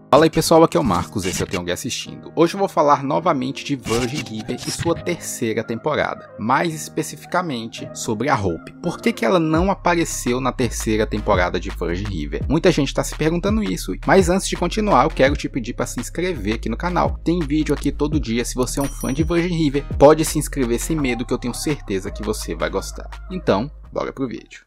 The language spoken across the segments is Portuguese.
Fala aí pessoal, aqui é o Marcos, esse é o Tem Alguém Assistindo. Hoje eu vou falar novamente de Virgin River e sua terceira temporada, mais especificamente sobre a Hope. Por que ela não apareceu na terceira temporada de Virgin River? Muita gente está se perguntando isso, mas antes de continuar eu quero te pedir para se inscrever aqui no canal. Tem vídeo aqui todo dia, se você é um fã de Virgin River, pode se inscrever sem medo que eu tenho certeza que você vai gostar. Então, bora pro vídeo.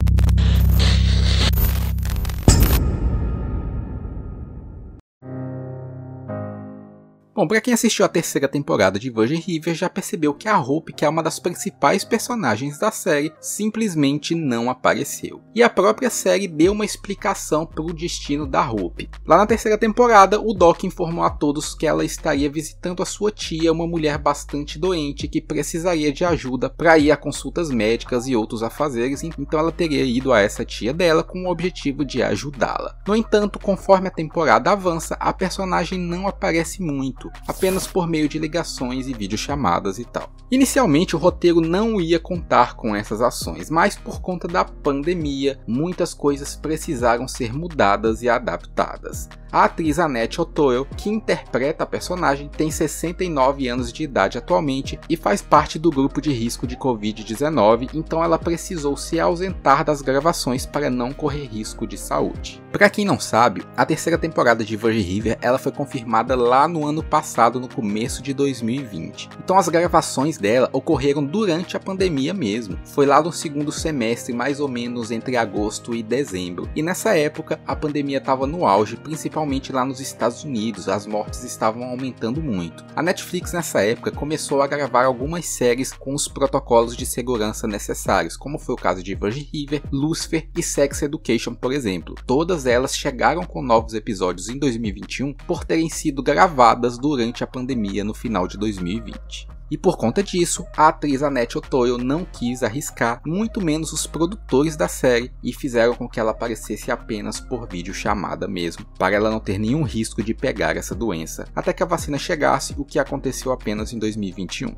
Bom, para quem assistiu a terceira temporada de Virgin River já percebeu que a Hope, que é uma das principais personagens da série, simplesmente não apareceu. E a própria série deu uma explicação para o destino da Hope. Lá na terceira temporada, o Doc informou a todos que ela estaria visitando a sua tia, uma mulher bastante doente que precisaria de ajuda para ir a consultas médicas e outros afazeres, então ela teria ido a essa tia dela com o objetivo de ajudá-la. No entanto, conforme a temporada avança, a personagem não aparece muito, apenas por meio de ligações e videochamadas e tal. Inicialmente o roteiro não ia contar com essas ações, mas por conta da pandemia, muitas coisas precisaram ser mudadas e adaptadas. A atriz Annette O'Toole, que interpreta a personagem, tem 69 anos de idade atualmente e faz parte do grupo de risco de Covid-19, então ela precisou se ausentar das gravações para não correr risco de saúde. Para quem não sabe, a terceira temporada de Virgin River ela foi confirmada lá no ano passado, no começo de 2020. Então as gravações dela ocorreram durante a pandemia mesmo. Foi lá no segundo semestre, mais ou menos entre agosto e dezembro. E nessa época a pandemia estava no auge, principalmente lá nos Estados Unidos, as mortes estavam aumentando muito. A Netflix nessa época começou a gravar algumas séries com os protocolos de segurança necessários, como foi o caso de Virgin River, Lucifer e Sex Education, por exemplo. Todas elas chegaram com novos episódios em 2021 por terem sido gravadas durante a pandemia no final de 2020. E por conta disso, a atriz Annette O'Toole não quis arriscar, muito menos os produtores da série, e fizeram com que ela aparecesse apenas por videochamada mesmo, para ela não ter nenhum risco de pegar essa doença, até que a vacina chegasse, o que aconteceu apenas em 2021.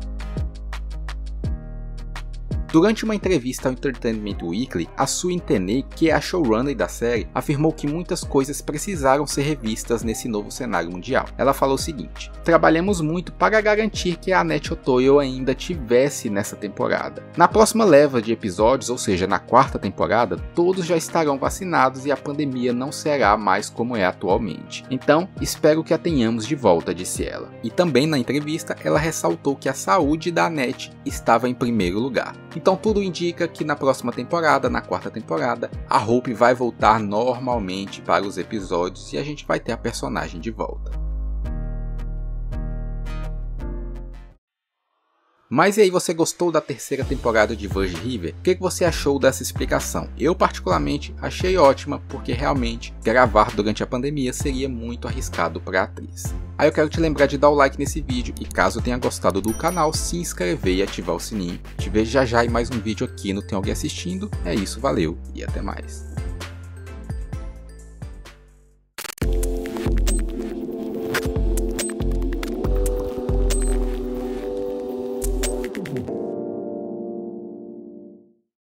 Durante uma entrevista ao Entertainment Weekly, a Sue Tenney, que é a showrunner da série, afirmou que muitas coisas precisaram ser revistas nesse novo cenário mundial. Ela falou o seguinte: trabalhamos muito para garantir que a Annette O'Toole ainda tivesse nessa temporada. Na próxima leva de episódios, ou seja, na quarta temporada, todos já estarão vacinados e a pandemia não será mais como é atualmente. Então, espero que a tenhamos de volta, disse ela. E também na entrevista, ela ressaltou que a saúde da Annette estava em primeiro lugar. Então tudo indica que na próxima temporada, na quarta temporada, a Hope vai voltar normalmente para os episódios e a gente vai ter a personagem de volta. Mas e aí, você gostou da terceira temporada de Virgin River? O que você achou dessa explicação? Eu particularmente achei ótima, porque realmente gravar durante a pandemia seria muito arriscado para a atriz. Aí eu quero te lembrar de dar o like nesse vídeo e caso tenha gostado do canal, se inscrever e ativar o sininho. Te vejo já já em mais um vídeo aqui no Tem Alguém Assistindo. É isso, valeu e até mais.